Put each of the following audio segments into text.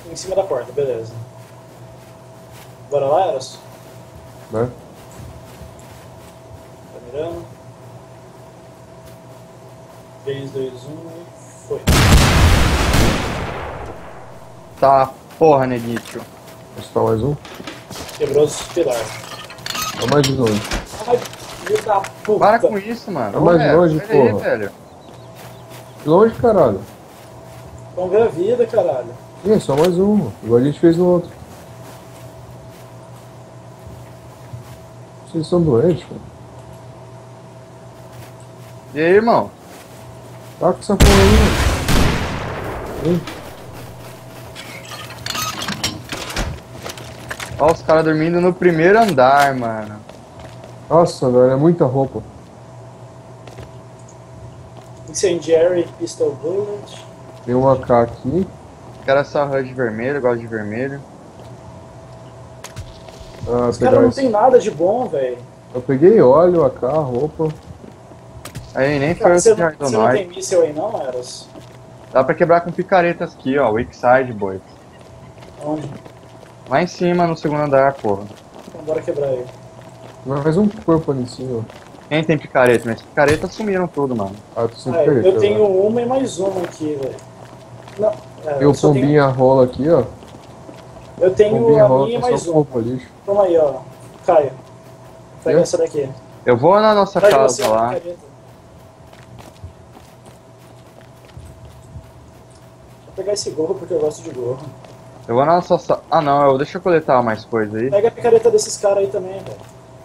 Em cima da porta, beleza. Bora lá, Eros? Né? Tá mirando? 3, 2, 1 e foi. Tá, porra, Negitio. Só mais um? Quebrou os pilares. É mais de longe. Ai, filho da puta. Para com isso, mano. É mais Ô, longe, sai daí, porra. velho. De longe, caralho. Vamos ver a vida, caralho. Ih, é só mais um. Igual a gente fez no outro. Vocês são doentes, mano. E aí, irmão? Tá com essa porra aí, mano. Hein? Ó, os caras dormindo no primeiro andar, mano. Nossa, velho, é muita roupa. Incendiary Pistol Bullet. Tem um AK aqui. Quero essa HUD vermelho, gosto de vermelho. Ah, Os caras pegar não esse. tem nada de bom, velho. Eu peguei óleo, AK, roupa. Aí, nem foi Cara, o você de não tem Ardonoid. míssel aí não, Eros? Dá pra quebrar com picaretas aqui, ó. Weak side, boy. Onde? Lá em cima, no segundo andar, porra. Então bora quebrar ele. Mais um corpo ali em cima. Quem tem picareta? Minhas picaretas sumiram tudo, mano. Ah, tô sem Ah, picareta, eu tenho velho. uma e mais uma aqui, velho. Não, Tem o eu só tenho- pombinha rola aqui, ó. Eu tenho Pombinha a rola minha e tá mais só uma. corpo lixo. Toma aí, ó. Caio. Pega É? essa daqui. Eu vou na nossa Traz casa você lá. a picareta. Vou pegar esse gorro porque eu gosto de gorro. Eu vou na nossa sala. Ah, não, deixa eu coletar mais coisa aí. Pega a picareta desses caras aí também, velho.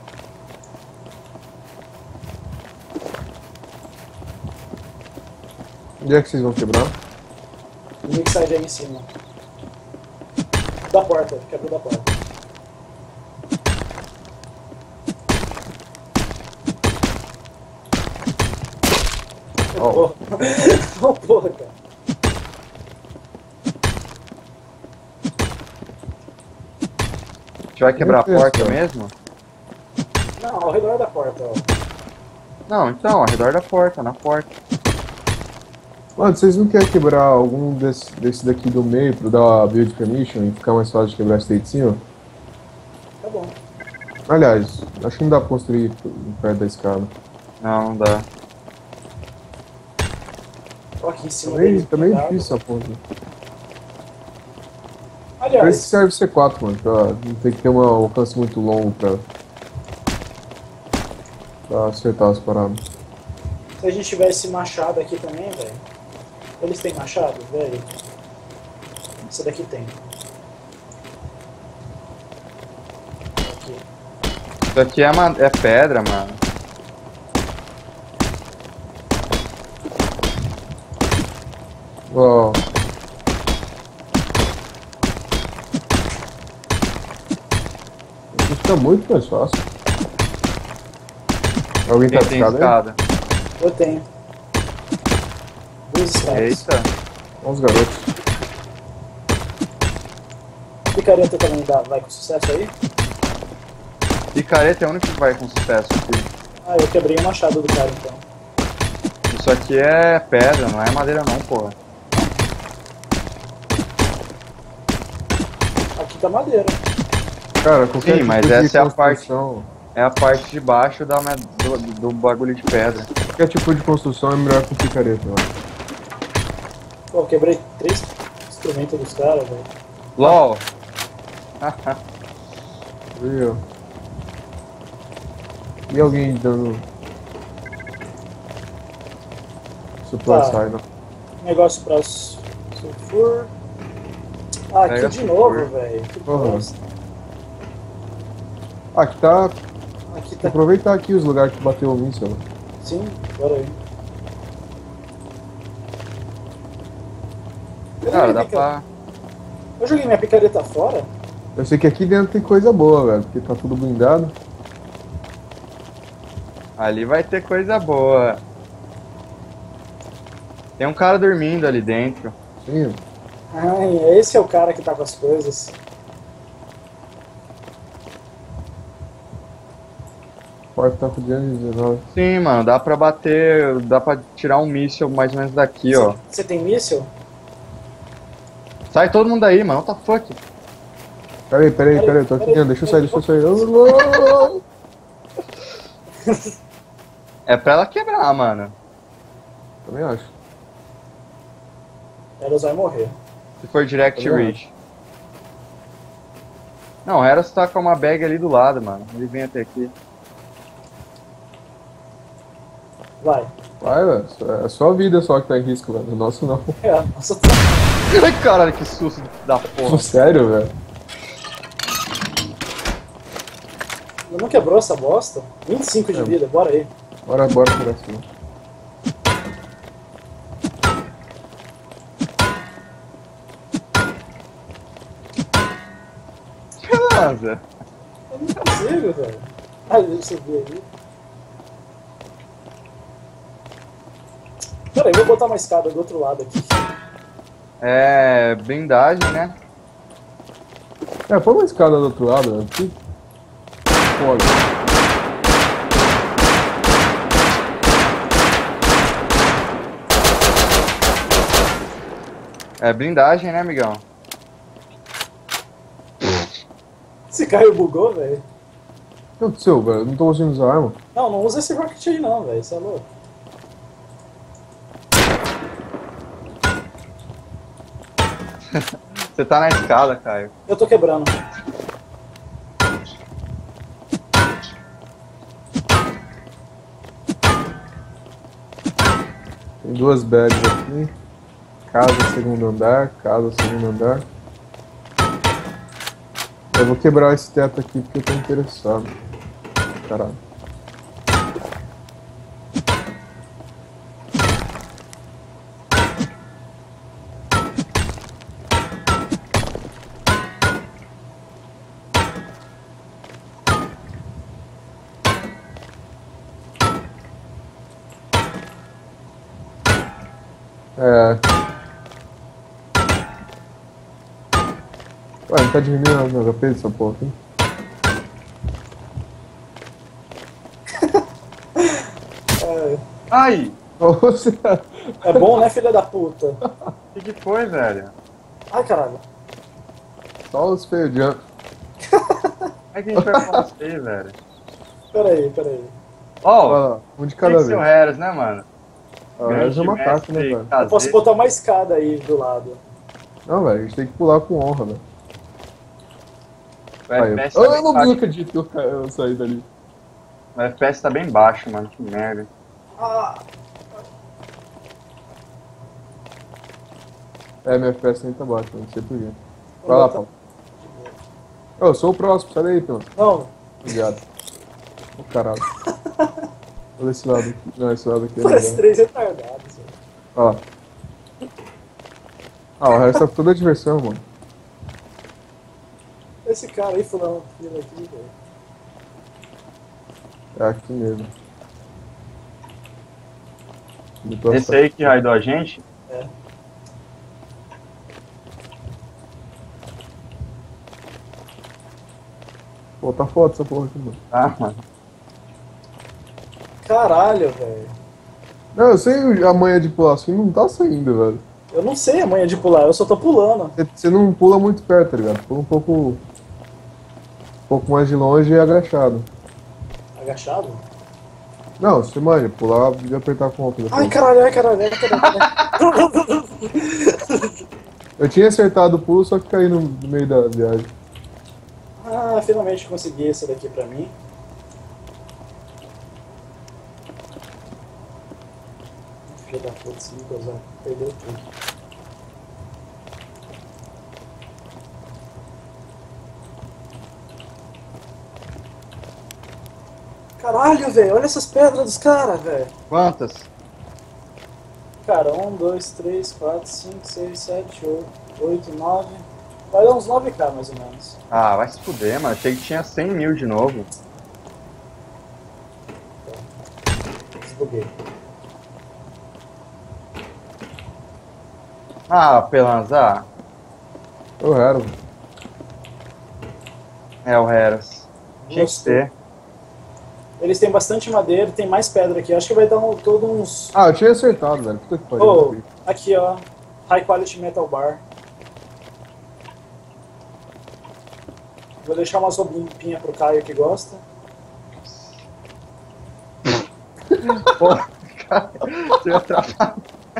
Onde é que vocês vão quebrar? O Mixide aí em cima. Da porta, quebra da porta. Ó. Oh, porra, cara. A gente vai quebrar a Meu Deus, porta cara. mesmo? Não, ao redor da porta, ó. Não, então, ao redor da porta, na porta. Mano, vocês não querem quebrar algum desse daqui do meio pra dar build permission e ficar mais fácil de quebrar esse daí de cima? Tá bom. Aliás, acho que não dá pra construir perto da escada. Não, não dá. Ó, aqui em cima Também, dele. também é cuidado. difícil essa ponta. Por isso que Aliás, serve C4, mano, pra não ter que ter um alcance muito longo pra acertar as paradas. se a gente tivesse machado aqui também, velho. Eles têm machado, velho? Esse daqui tem. Aqui. Isso aqui é pedra, mano. Ó. Aqui fica muito mais fácil. Alguém tá Quem tem piscado aí? escada? Eu tenho. Duas escadas. Eita. Olha os garotos. Picareta também dá, vai com sucesso aí? Picareta é o único que vai com sucesso aqui. Ah, eu quebrei o machado do cara então. Isso aqui é pedra, não é madeira não, porra. Aqui tá madeira. Cara, qualquer Sim, tipo mas de essa é a parte- construção, É a parte de baixo do bagulho de pedra. qualquer tipo de construção é melhor com picareta, mano. Pô, eu quebrei 3 instrumentos dos caras, velho. LOL! Viu? E alguém dando supply Tá. side, né? Negócio pra sulfur. Ah, aqui Pega de sulfur. novo, velho. Que Uhum. bosta. Ah, aqui tá. Aqui tá. Aproveitar aqui os lugares que bateu o míssil. Sim, bora aí. Cara, dá pra... Eu joguei minha picareta fora? Eu sei que aqui dentro tem coisa boa, velho, porque tá tudo blindado. Ali vai ter coisa boa. Tem um cara dormindo ali dentro. Sim. Ai, esse é o cara que tá com as coisas. A porta tá com 219. Sim, mano, dá pra bater, dá pra tirar um míssil mais ou menos daqui, ó. Você tem míssil? Sai todo mundo daí, mano. What the fuck? Peraí, eu tô aqui dentro, deixa eu sair. É pra ela quebrar, mano. Também acho. Elas vai morrer. Se for direct Tá vendo? reach. Não, o Heras tá com uma bag ali do lado, mano. Ele vem até aqui. Vai. Vai, velho. É só a vida só que tá em risco, velho. O nosso não. É, nossa, tá... Ai, caralho, que susto da porra. Sério, velho? Não quebrou essa bosta? 25 de vida, bora aí. Bora por cima. Beleza. Eu não consigo, velho. Ah, deixa eu subir ali. Pera aí, vou botar uma escada do outro lado aqui. É. Blindagem, né? É, põe uma escada do outro lado, velho. Que foda. É blindagem, né, amigão? Esse Caio bugou, velho. O que aconteceu, velho? Eu não tô conseguindo usar arma. Não usa esse rocket aí não, velho. Isso é louco. Você tá na escada, Caio. Eu tô quebrando. Tem duas bags aqui. Casa, segundo andar. Casa, segundo andar. Eu vou quebrar esse teto aqui porque eu tô interessado. Caralho. É. Ué, não tá diminuindo meu HP dessa porra aqui? É, Ai! Nossa, é bom, né, filha da puta? O que foi, velho? Ai, caralho. só os feios de ano. Como é que a gente vai falar isso aí, velho? Pera aí. Ó, Olha lá, um de tem cada que ser o vez. Heras, né, mano? Eles é macaco, né, mestre, velho? Eu posso botar uma escada aí do lado. Não, velho, a gente tem que pular com honra, velho. O Aí, FPS eu tá bem não baixo. acredito que eu saí dali. O FPS tá bem baixo, mano. Que merda. Ah, É, meu FPS nem tá baixo, não sei porquê. Vai vou lá, botar- Paulo. Eu sou o próximo, sai daí, pelo. Não, Obrigado. Ô, caralho. Olha esse lado aqui. Não, esse lado aqui é parece legal. 3 retardados. velho. Ó. Ah, o resto tá toda diversão, mano. Esse cara aí fulano fila aqui, velho. É aqui mesmo. Botou Esse aí que raidou a gente? É. Pô, tá foda essa porra aqui, mano. Ah, mano. Caralho, velho. Não, eu sei a manha de pular assim, não tá saindo, velho. Eu não sei a manha de pular, eu só tô pulando. Você não pula muito perto, tá ligado? Pula um pouco mais de longe e agachado. Agachado? Não, você manja, pular e apertar com o Ai, caralho. Eu tinha acertado o pulo, só que caí no meio da viagem. Ah, finalmente consegui esse daqui pra mim. Filho da puta, esse Nicolas, ó, perdeu tudo. Caralho, velho, olha essas pedras dos caras, velho. Quantas? Cara, 1, 2, 3, 4, 5, 6, 7, 8, 9. Vai dar uns 9k mais ou menos. Ah, vai se fuder, mano. Achei que tinha 100 mil de novo. Desbuguei. Ah, Pelanza. Eu era. É o Heras. Tinha que Gostei. ter. Eles têm bastante madeira, tem mais pedra aqui. Acho que vai dar todo uns. Ah, eu tinha acertado, velho. Puta que pariu. Oh, aqui ó. High Quality Metal Bar. Vou deixar uma sobrepinha pro Caio que gosta. Pô, cara, você vai atrapalhar.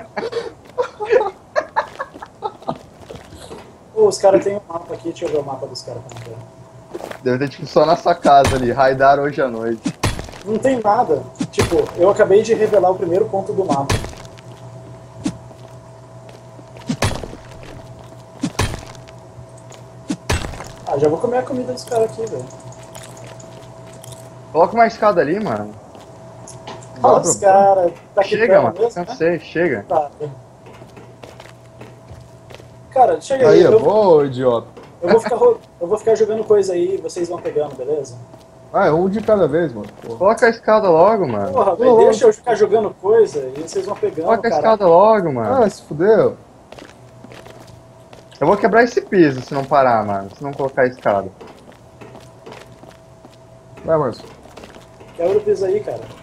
Pô, os caras têm um mapa aqui, deixa eu ver o mapa dos caras como é. Deve ter tipo só nessa casa ali, raidar hoje à noite. Não tem nada. Tipo, eu acabei de revelar o primeiro ponto do mapa. Ah, já vou comer a comida dos caras aqui, velho. Coloca uma escada ali, mano. Olha os caras. Tá aqui Chega, perto mano. mesmo, né? Cansei, chega. Tá. Cara, chega Aí, aí. ô idiota. Eu vou ficar jogando coisa aí e vocês vão pegando, beleza? Ah, é um de cada vez, mano. Porra. Coloca a escada logo, mano. Porra, velho, deixa eu ficar jogando coisa e vocês vão pegando, Coloca a cara. escada logo, mano. Ah, se fudeu. Eu vou quebrar esse piso se não parar, mano. Se não colocar a escada. Vai, Márcio. Quebra o piso aí, cara.